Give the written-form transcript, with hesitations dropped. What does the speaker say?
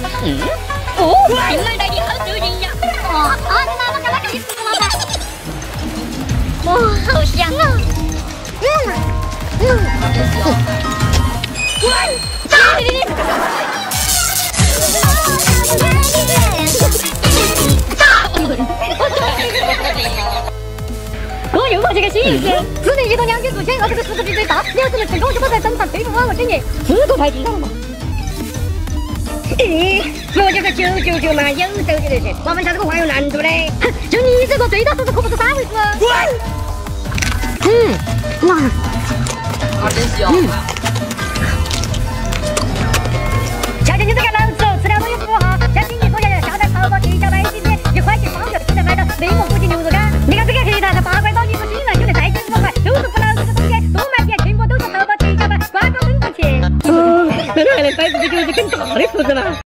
哦，原来你好受人呀！哦，那我赶快给你吃了吧。哇，好香啊！我又发现个新意思，只能一头两斤出钱，而这个食谱比最大，你要是能成功，就不在整场推动网络整业，这个太精彩了嘛！我就是999嘛，有手就得行，我们家这个话有难度的。哼，就你这个最大数字可不是3位数。哇， 啊，真香！ 小姐，你这个老子吃了都有符号，相信你说要下载淘宝店家买几天1块钱包邮，现在买到内蒙古籍牛肉干。你看这个黑塔，8块到1个竟然就得再减5块，都是不老实的东西，多买点，全部都是淘宝店家吧，官方登上去。那还能摆自己就是更大的数字嘛？